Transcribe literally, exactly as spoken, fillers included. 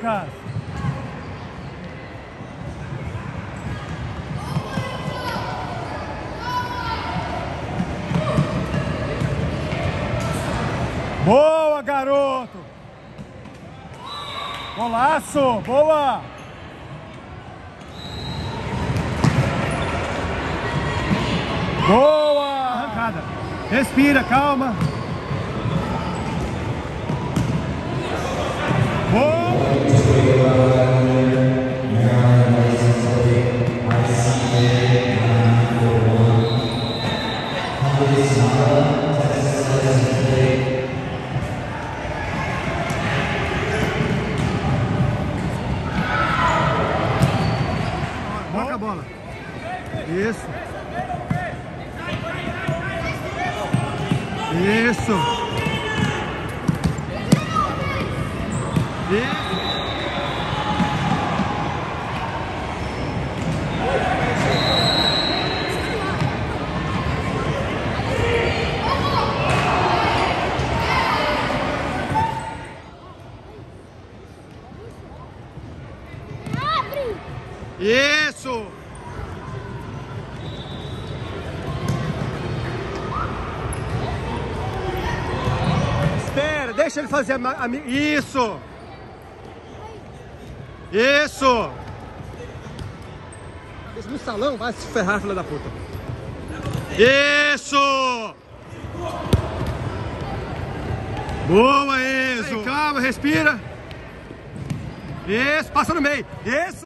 cara. Boa, garoto! Golaço! Boa! Boa! Arrancada. Respira, calma. Boa! Boca a bola. Isso. Isso. Isso. Isso! Espera, deixa ele fazer a, a, isso! Isso! Esse no salão vai se ferrar, filha da puta. Isso! Boa, isso! Calma, respira. Isso, passa no meio. Isso!